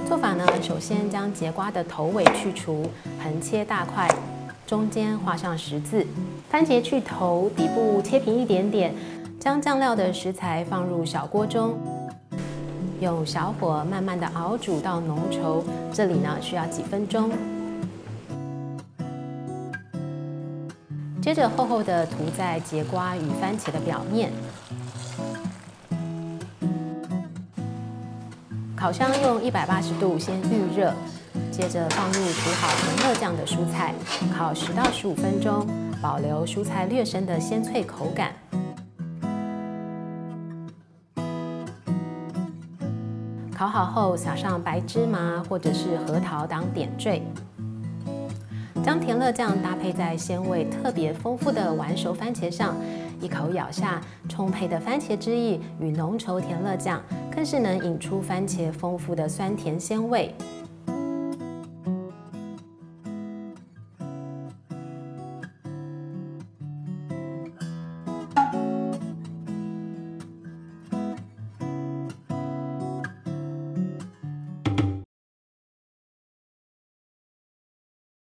做法呢，首先将节瓜的头尾去除，横切大块，中间画上十字。番茄去头，底部切平一点点，将酱料的食材放入小锅中，用小火慢慢的熬煮到浓稠，这里呢需要几分钟。接着厚厚的涂在节瓜与番茄的表面。烤箱用180度先预热，接着放入涂好甜乐酱的蔬菜，烤10到15分钟，保留蔬菜略深的鲜脆口感。烤好后，撒上白芝麻或者是核桃当点缀。将甜乐酱搭配在鲜味特别丰富的完熟番茄上，一口咬下，充沛的番茄汁液与浓稠甜乐酱，更是能引出番茄丰富的酸甜鲜味。